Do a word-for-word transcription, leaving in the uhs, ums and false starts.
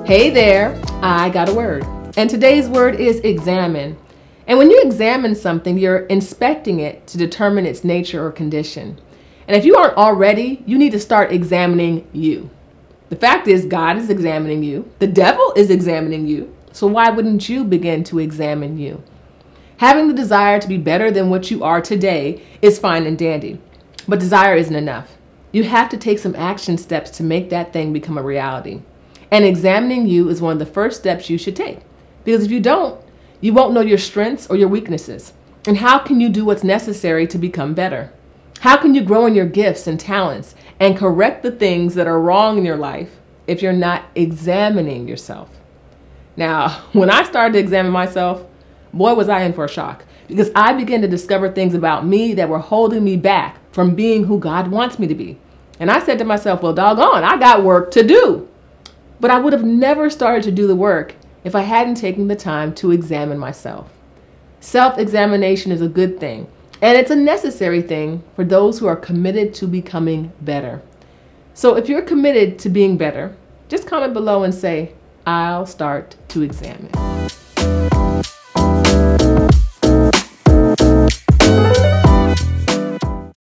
Hey there, I got a word. And today's word is examine. And when you examine something, you're inspecting it to determine its nature or condition. And if you aren't already, you need to start examining you. The fact is, God is examining you. The devil is examining you. So why wouldn't you begin to examine you? Having the desire to be better than what you are today is fine and dandy, but desire isn't enough. You have to take some action steps to make that thing become a reality. And examining you is one of the first steps you should take. Because if you don't, you won't know your strengths or your weaknesses. And how can you do what's necessary to become better? How can you grow in your gifts and talents and correct the things that are wrong in your life if you're not examining yourself? Now, when I started to examine myself, boy, was I in for a shock, because I began to discover things about me that were holding me back from being who God wants me to be. And I said to myself, well, doggone, I got work to do. But I would have never started to do the work if I hadn't taken the time to examine myself. Self-examination is a good thing, and it's a necessary thing for those who are committed to becoming better. So if you're committed to being better, just comment below and say, I'll start to examine.